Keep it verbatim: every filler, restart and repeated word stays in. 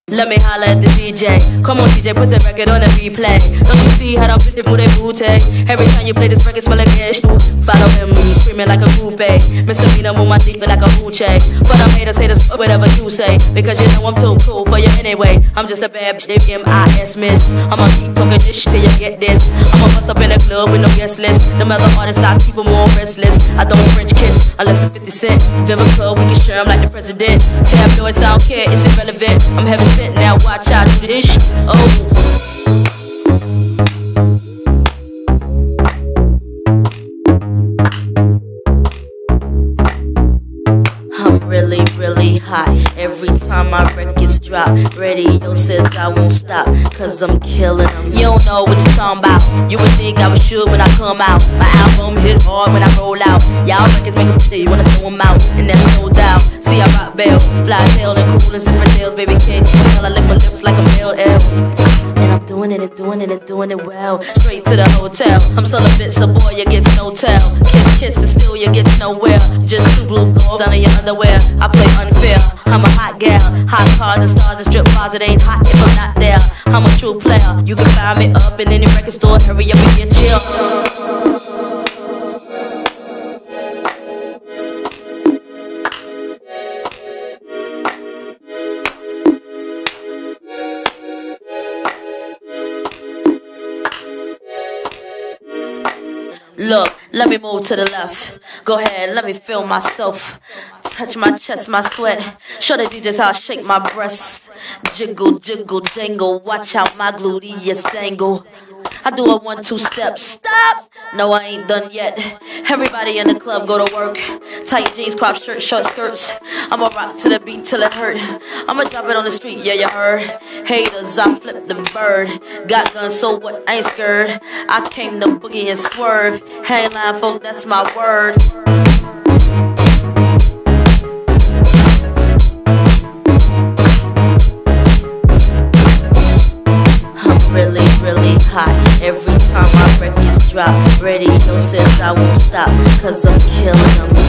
Let me holla at the D J. Come on D J, put the record on the replay. Don't you see how them bitches move their booty? Every time you play this record, smell like ash too. Follow him, screaming like a coupe. Misdemeanor with my dick like a hoochie. For them haters, haters, whatever you say. Because you know I'm too cool for you anyway. I'm just a bad bitch, M I S miss. I'ma keep talking this shit till you get this. I'ma bust up in the club with no guest list. Them other artists, I keep them all restless. I don't French kiss unless it's fifty cent. Vivica, we can share 'em like the president. Tabloids, I don't care, it's irrelevant. I'm heaven sent. Now watch out, do this shit. Oh. I'm really, really hot. Every time my records drop, radio says I won't stop, cause I'm killing them. You don't know what you're talking about. You would think I was sure when I come out. My album hit hard when I roll out. Y'all records make them say you wanna throw them out, and that's no doubt. See, I rock bell, fly tail and cool and different tails. Baby, can't you tell I lick my lips like a male L? And I'm doing it and doing it and doing it well. Straight to the hotel. I'm celibate, so boy, you get no tell. Kiss, kiss, and still you get nowhere. Just two blue balls down in your underwear. I play unfair. I'm a hot gal. Hot cars and stars and strip bars. It ain't hot if I'm not there. I'm a true player. You can find me up in any record store. Hurry up and get chill. Look, let me move to the left. Go ahead, let me feel myself. Touch my chest, my sweat. Show the D Js how I shake my breasts. Jiggle, jiggle, jangle. Watch how my gluteus dangle. I do a one, two step. Stop! No, I ain't done yet. Everybody in the club go to work. Tight jeans, crop shirt, short skirts. I'ma rock to the beat till it hurt. I'ma drop it on the street, yeah, you heard. Haters, I flip the bird. Got guns, so what? I ain't scared. I came to boogie and swerve. Hangline folk, that's my word. Really, really hot. Every time my records drop, radio says I won't stop, cause I'm killing them.